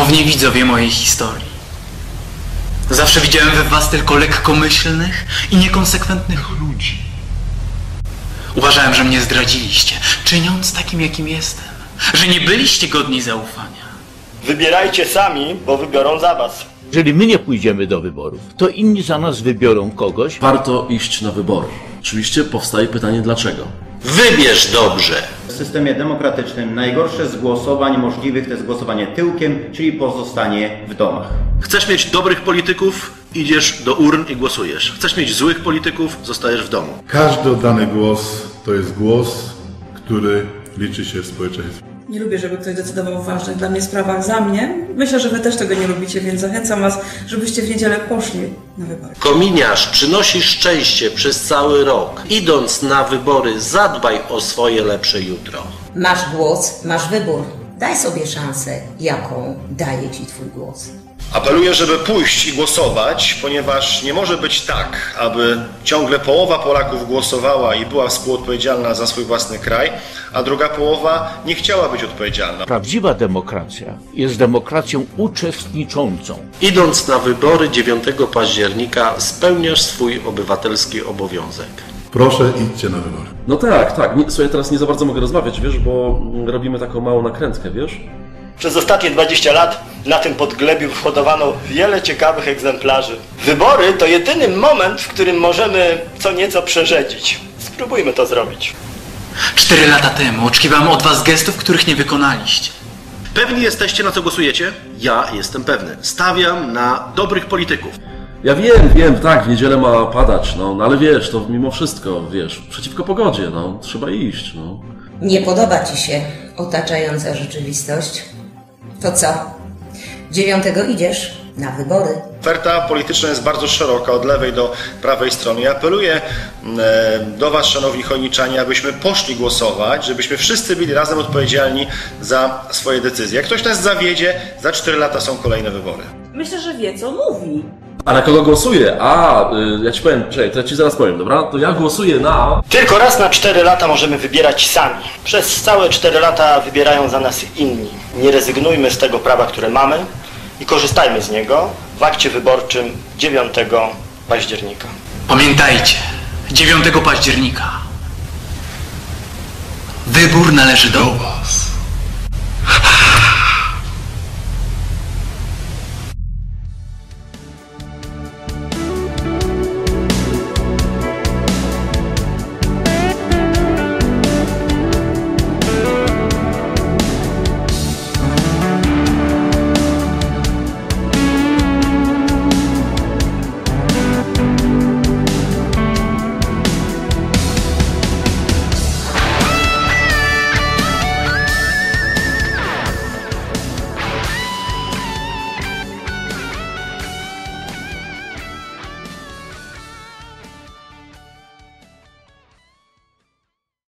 Szanowni widzowie mojej historii, zawsze widziałem we was tylko lekkomyślnych i niekonsekwentnych ludzi. Uważałem, że mnie zdradziliście, czyniąc takim, jakim jestem, że nie byliście godni zaufania. Wybierajcie sami, bo wybiorą za was. Jeżeli my nie pójdziemy do wyborów, to inni za nas wybiorą kogoś. Warto iść na wybory. Oczywiście powstaje pytanie dlaczego. Wybierz dobrze. W systemie demokratycznym najgorsze z głosowań możliwych to jest głosowanie tyłkiem, czyli pozostanie w domach. Chcesz mieć dobrych polityków, idziesz do urn i głosujesz. Chcesz mieć złych polityków, zostajesz w domu. Każdy oddany głos to jest głos, który liczy się w społeczeństwie. Nie lubię, żeby ktoś decydował o ważnych dla mnie sprawach za mnie. Myślę, że wy też tego nie lubicie, więc zachęcam was, żebyście w niedzielę poszli na wybory. Kominiarz przynosi szczęście przez cały rok. Idąc na wybory, zadbaj o swoje lepsze jutro. Masz głos, masz wybór. Daj sobie szansę, jaką daje ci twój głos. Apeluję, żeby pójść i głosować, ponieważ nie może być tak, aby ciągle połowa Polaków głosowała i była współodpowiedzialna za swój własny kraj, a druga połowa nie chciała być odpowiedzialna. Prawdziwa demokracja jest demokracją uczestniczącą. Idąc na wybory 9 października spełniasz swój obywatelski obowiązek. Proszę, idźcie na wybory. No tak. Słuchaj, teraz nie za bardzo mogę rozmawiać, wiesz, bo robimy taką małą nakrętkę, wiesz? Przez ostatnie 20 lat na tym podglebiu hodowano wiele ciekawych egzemplarzy. Wybory to jedyny moment, w którym możemy co nieco przerzedzić. Spróbujmy to zrobić. 4 lata temu oczekiwałem od was gestów, których nie wykonaliście. Pewni jesteście, na co głosujecie? Ja jestem pewny. Stawiam na dobrych polityków. Ja wiem, tak, w niedzielę ma padać, no ale wiesz, to mimo wszystko, wiesz, przeciwko pogodzie, no, trzeba iść, no. Nie podoba ci się otaczająca rzeczywistość? To co? 9 idziesz na wybory. Oferta polityczna jest bardzo szeroka, od lewej do prawej strony. Ja apeluję do was, szanowni chojniczanie, abyśmy poszli głosować, żebyśmy wszyscy byli razem odpowiedzialni za swoje decyzje. Jak ktoś nas zawiedzie, za 4 lata są kolejne wybory. Myślę, że wie, co mówi. A na kogo głosuję? Ja ci powiem, czekaj, to ja ci zaraz powiem, dobra? To ja głosuję na... Tylko raz na 4 lata możemy wybierać sami. Przez całe 4 lata wybierają za nas inni. Nie rezygnujmy z tego prawa, które mamy i korzystajmy z niego w akcie wyborczym 9 października. Pamiętajcie, 9 października wybór należy do was.